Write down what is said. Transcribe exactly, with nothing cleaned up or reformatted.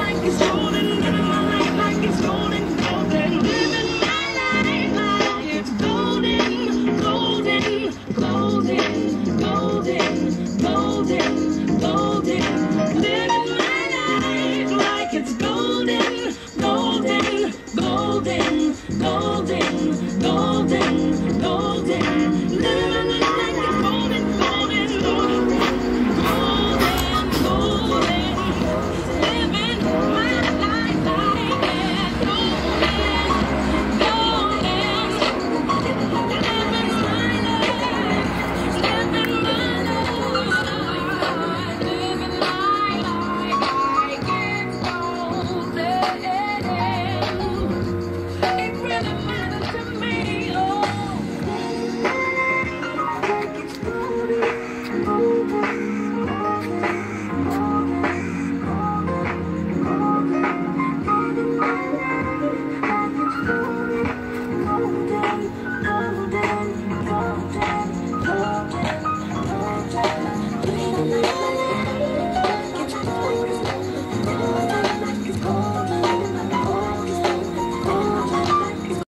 like it's golden, living my life like it's golden, golden, living my life like it's golden, golden, golden, golden, golden, golden, living my life like it's golden.